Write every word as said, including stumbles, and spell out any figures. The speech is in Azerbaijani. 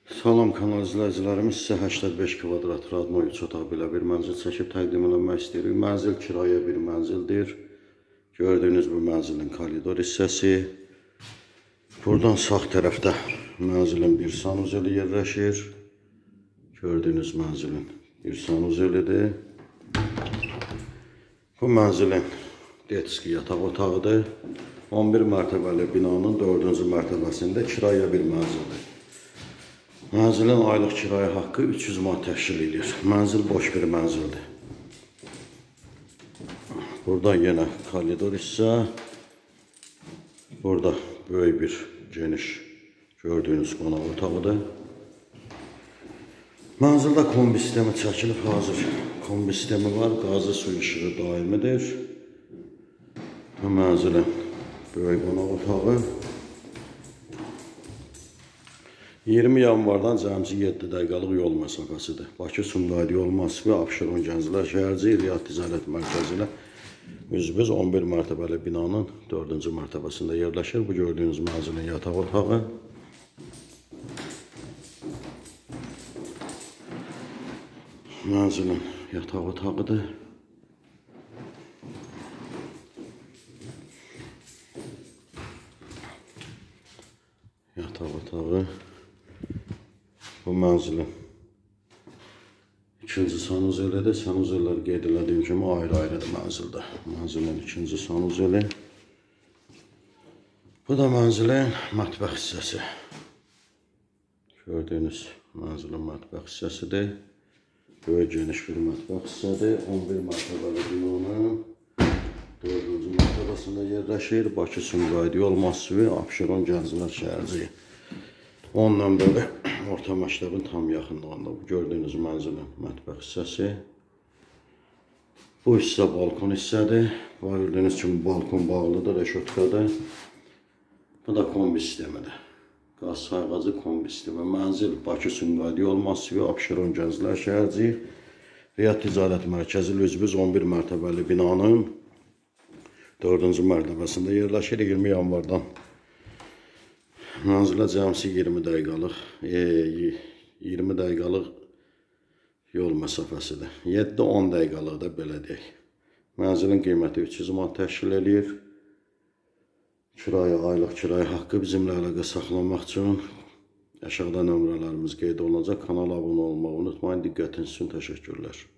Salam kanal izləyicilərimiz, sizə səksən beş kvadrat radno üç otaq belə bir mənzil çəkib təqdim eləmək istəyirik. Mənzil kirayə bir mənzildir. Gördüyünüz bu mənzilin koridor hissəsi. Buradan sağ tərəfdə mənzilin bir sanuzeli yerləşir. Gördüyünüz mənzilin bir sanuzelidir. Bu mənzilin detski yataq otağıdır. on bir mərtəbəli binanın dördüncü mərtəbəsində kirayə bir mənzildir. Mənzilin aylıq kirayə haqqı üç yüz manat təşkil edir. Mənzil boş bir mənzildir. Burada yenə koridor hissə. Burada böyük bir geniş gördüyünüz qonaq otağıdır. Mənzildə kombi sistemi çəkilib hazır. Kombi sistemi var, qazı su işığı daimidir. Bu mənzilin böyük qonaq otağı. iyirmi yanvardan cəmsi yeddi dəqiqəlik yol məsafəsidir. Bakı-Sumqayıt yol massivi Abşeron Gənclər şəhərci Riad Ticarət Mərkəzi ilə üzbəüz on bir mərtəbəli binanın dördüncü mərtəbəsində yerləşir. Bu gördüyünüz mənzilin yataq otağı. Mənzilin yataq otağıdır. Yataq otağı. Bu mənzilin ikinci sanuzelidir. Sanuzellər qeyd elədiyim kimi ayrı-ayrıdır mənzildə. Mənzilin ikinci sanuzeli. Bu da mənzilin mətbəx hissəsi. Gördüyünüz mənzilin mətbəx hissəsidir. Böyük geniş bir mətbəx hissədir. on bir mərtəbəli binanın dördüncü mərtəbəsində yerləşir. Bakı-Sumqayıt yol massivi Abşeron Gənclər şəhərci on nömrəli orta məktəbin tam yaxınlığında. Bu gördüyünüz mənzilin mətbəx hissəsi. Bu hissə balkon hissədir. Gördüyünüz kimi balkon bağlıdır, reşotkadır. Bu da kombi sistemidir. Qaz sayğacı kombi sistemi. Mənzil Bakı-Sumqayıt yol massivi Abşeron Gənclər şəhərci Riad Ticarət Mərkəzi üzbəüz on bir mərtəbəli binanın dördüncü mərtəbəsində yerləşir. iyirmi yanvardan mənzilə cəmsi iyirmi dəqiqəlik iyirmi dəqiqəlik yol məsafəsidir. yeddi on dəqiqəlik də belə deyək. Mənzilin qiyməti üç yüz manat təşkil edir. Kirayə, aylıq kirayə haqqı bizimlə əlaqə saxlamaq üçün aşağıda nömrələrimiz qeyd olunacaq. Kanala abunə olmağı unutmayın. Diqqətiniz üçün təşəkkürlər.